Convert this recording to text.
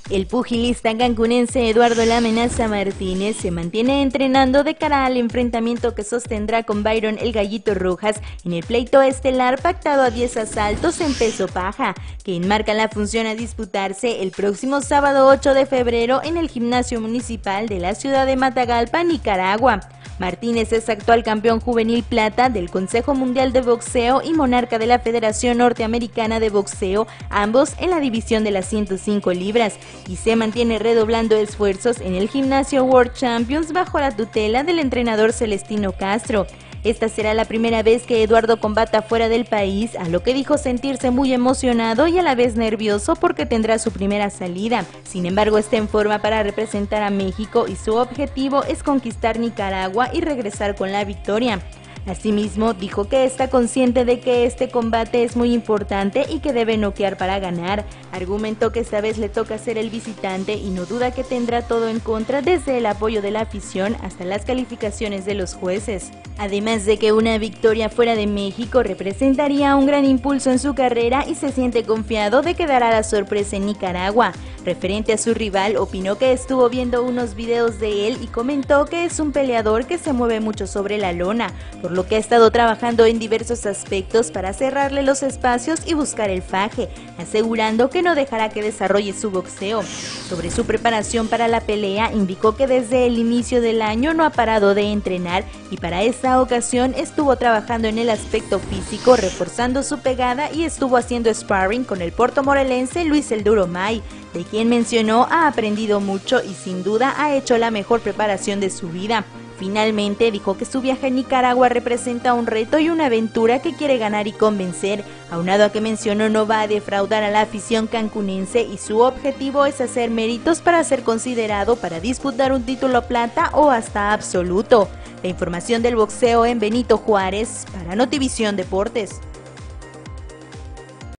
El pugilista cancunense Eduardo "La Amenaza" Martínez se mantiene entrenando de cara al enfrentamiento que sostendrá con Byron "El Gallito" Rojas en el pleito estelar pactado a 10 asaltos en peso paja, que enmarca la función a disputarse el próximo sábado 8 de febrero en el Gimnasio Municipal de la ciudad de Matagalpa, Nicaragua. Martínez es actual campeón juvenil plata del Consejo Mundial de Boxeo y monarca de la Federación Norteamericana de Boxeo, ambos en la división de las 105 libras, y se mantiene redoblando esfuerzos en el gimnasio World Champions bajo la tutela del entrenador Celestino Castro. Esta será la primera vez que Eduardo combata fuera del país, a lo que dijo sentirse muy emocionado y a la vez nervioso porque tendrá su primera salida. Sin embargo, está en forma para representar a México y su objetivo es conquistar Nicaragua y regresar con la victoria. Asimismo, dijo que está consciente de que este combate es muy importante y que debe noquear para ganar. Argumentó que esta vez le toca ser el visitante y no duda que tendrá todo en contra, desde el apoyo de la afición hasta las calificaciones de los jueces. Además de que una victoria fuera de México representaría un gran impulso en su carrera y se siente confiado de que dará la sorpresa en Nicaragua. Referente a su rival, opinó que estuvo viendo unos videos de él y comentó que es un peleador que se mueve mucho sobre la lona, por lo que ha estado trabajando en diversos aspectos para cerrarle los espacios y buscar el faje, asegurando que no dejará que desarrolle su boxeo. Sobre su preparación para la pelea, indicó que desde el inicio del año no ha parado de entrenar y para esta ocasión estuvo trabajando en el aspecto físico, reforzando su pegada, y estuvo haciendo sparring con el puertomorelense Luis "El Duro" May, de quien mencionó ha aprendido mucho y sin duda ha hecho la mejor preparación de su vida. Finalmente dijo que su viaje a Nicaragua representa un reto y una aventura que quiere ganar y convencer, aunado a que mencionó no va a defraudar a la afición cancunense y su objetivo es hacer méritos para ser considerado para disputar un título plata o hasta absoluto. La información del boxeo en Benito Juárez para Notivisión Deportes.